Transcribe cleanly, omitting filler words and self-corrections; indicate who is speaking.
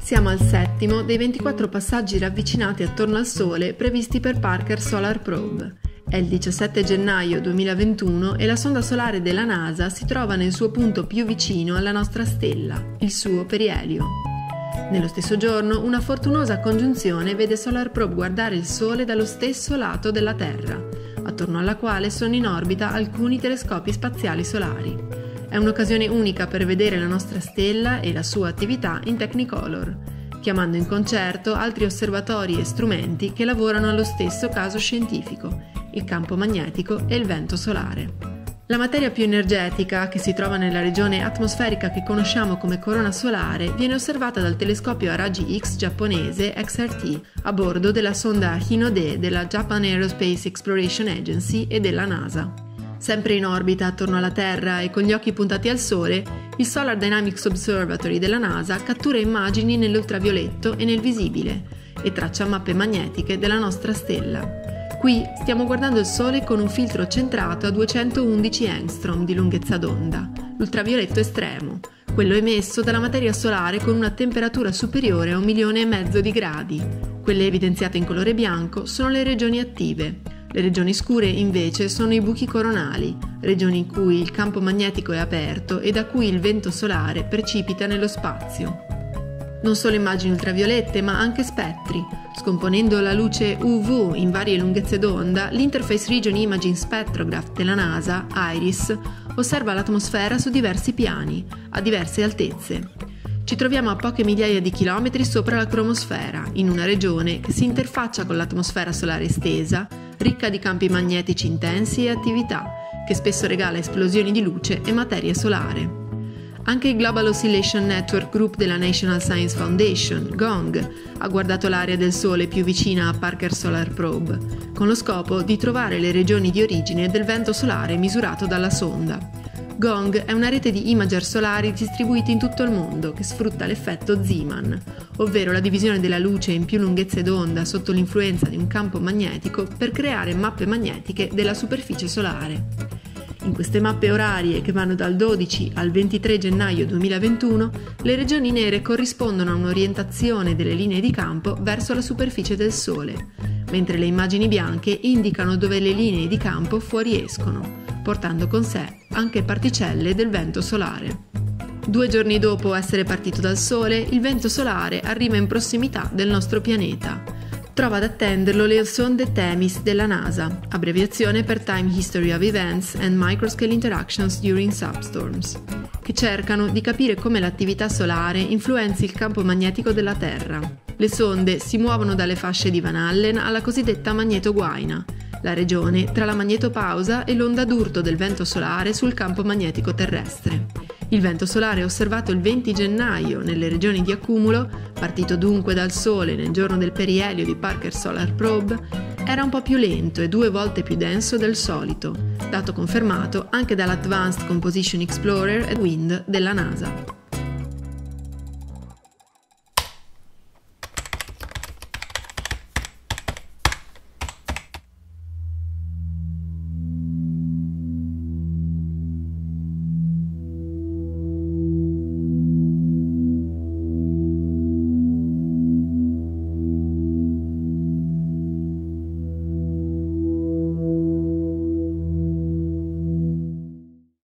Speaker 1: Siamo al settimo dei 24 passaggi ravvicinati attorno al Sole previsti per Parker Solar Probe. È il 17 gennaio 2021 e la sonda solare della NASA si trova nel suo punto più vicino alla nostra stella, il suo perielio. Nello stesso giorno, una fortunosa congiunzione vede Solar Probe guardare il Sole dallo stesso lato della Terra, attorno alla quale sono in orbita alcuni telescopi spaziali solari. È un'occasione unica per vedere la nostra stella e la sua attività in Technicolor, chiamando in concerto altri osservatori e strumenti che lavorano allo stesso caso scientifico, il campo magnetico e il vento solare. La materia più energetica, che si trova nella regione atmosferica che conosciamo come corona solare, viene osservata dal telescopio a raggi X giapponese XRT a bordo della sonda Hinode della Japan Aerospace Exploration Agency e della NASA. Sempre in orbita attorno alla Terra e con gli occhi puntati al Sole, il Solar Dynamics Observatory della NASA cattura immagini nell'ultravioletto e nel visibile e traccia mappe magnetiche della nostra stella. Qui stiamo guardando il Sole con un filtro centrato a 211 angstrom di lunghezza d'onda, l'ultravioletto estremo, quello emesso dalla materia solare con una temperatura superiore a 1,5 milioni di gradi. Quelle evidenziate in colore bianco sono le regioni attive. Le regioni scure invece sono i buchi coronali, regioni in cui il campo magnetico è aperto e da cui il vento solare precipita nello spazio. Non solo immagini ultraviolette, ma anche spettri. Scomponendo la luce UV in varie lunghezze d'onda, l'Interface Region Imaging Spectrograph della NASA, IRIS, osserva l'atmosfera su diversi piani, a diverse altezze. Ci troviamo a poche migliaia di chilometri sopra la cromosfera, in una regione che si interfaccia con l'atmosfera solare estesa, ricca di campi magnetici intensi e attività, che spesso regala esplosioni di luce e materia solare. Anche il Global Oscillation Network Group della National Science Foundation, GONG, ha guardato l'area del Sole più vicina a Parker Solar Probe, con lo scopo di trovare le regioni di origine del vento solare misurato dalla sonda. GONG è una rete di imager solari distribuiti in tutto il mondo che sfrutta l'effetto Zeeman, ovvero la divisione della luce in più lunghezze d'onda sotto l'influenza di un campo magnetico per creare mappe magnetiche della superficie solare. In queste mappe orarie, che vanno dal 12 al 23 gennaio 2021, le regioni nere corrispondono a un'orientazione delle linee di campo verso la superficie del Sole, mentre le immagini bianche indicano dove le linee di campo fuoriescono, portando con sé anche particelle del vento solare. 2 giorni dopo essere partito dal Sole, il vento solare arriva in prossimità del nostro pianeta. Trova ad attenderlo le sonde THEMIS della NASA, abbreviazione per Time History of Events and Microscale Interactions During Substorms, che cercano di capire come l'attività solare influenzi il campo magnetico della Terra. Le sonde si muovono dalle fasce di Van Allen alla cosiddetta magnetoguaina, la regione tra la magnetopausa e l'onda d'urto del vento solare sul campo magnetico terrestre. Il vento solare osservato il 20 gennaio nelle regioni di accumulo, partito dunque dal Sole nel giorno del perielio di Parker Solar Probe, era un po' più lento e 2 volte più denso del solito, dato confermato anche dall'Advanced Composition Explorer e WIND della NASA.